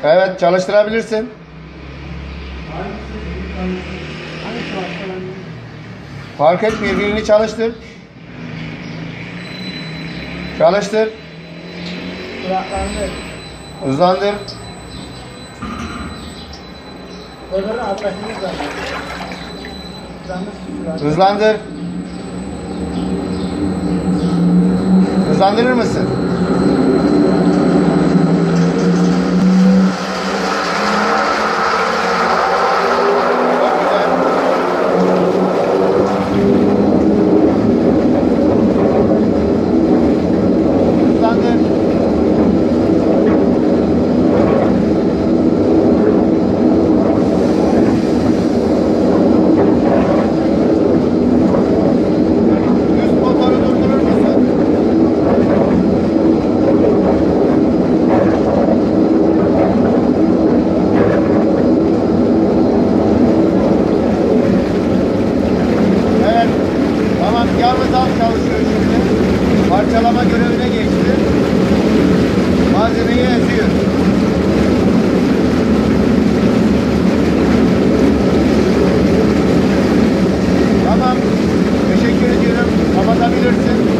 Evet, çalıştırabilirsin. Fark etmiyor, birini çalıştır. Çalıştır. Kulaklandır. Hızlandır. Böyle atlaşımız var. Hızlandır. Hızlandırır mısın? Çok güzel. Hızlandır. Üst motoru durdurur musun? Evet. Tamam, yalnız az çalışıyor şimdi. Parçalama görevine geçti. Malzemeyi eziyor. Tamam. Teşekkür ediyorum. Kapatabilirsin.